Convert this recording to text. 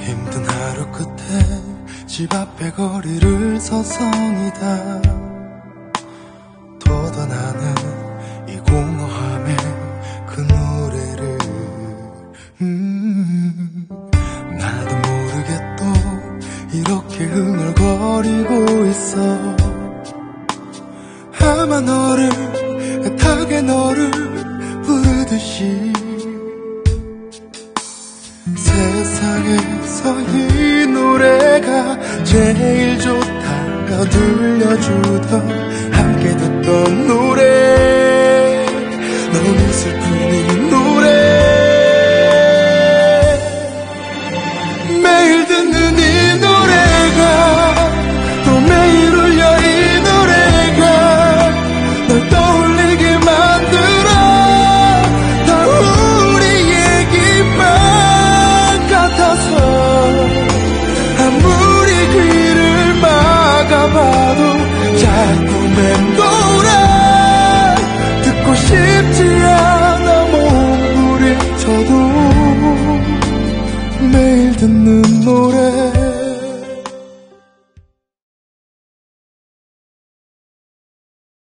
힘든 하루 끝에 집 앞에 거리를 서성이다 돋아나는 이 공허함에 그 노래를 나도 모르게 또 이렇게 흥얼거리고 있어 아마 너를 애타게 너를 부르듯이 세상에서 이 노래가 제일 좋다고 들려주던 함께 듣던 노래 너무 슬픈 이 노래 매일 듣는 이 노래가 또 매일 울려 이 노래가 널 떠올리게 만들어 다 우리 얘기만 같아서 아무리 귀를 막아봐도 자꾸 맴돌아 듣고 싶지 않아 몸부림쳐도 매일 듣는